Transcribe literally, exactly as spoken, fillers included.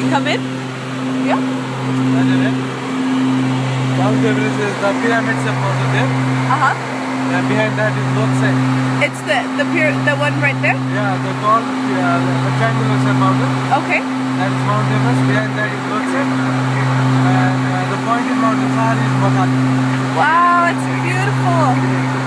come in? Yeah. Mount Everest is the pyramids of Mount Everest. Uh huh. And behind that is Lhotse. It's the the pier, the one right there. Yeah, the tall uh, rectangular mountain. Okay. That is Mount Everest. Behind that is Lhotse. And uh, the point in Mount Sahar is Makati. Wow, it's beautiful.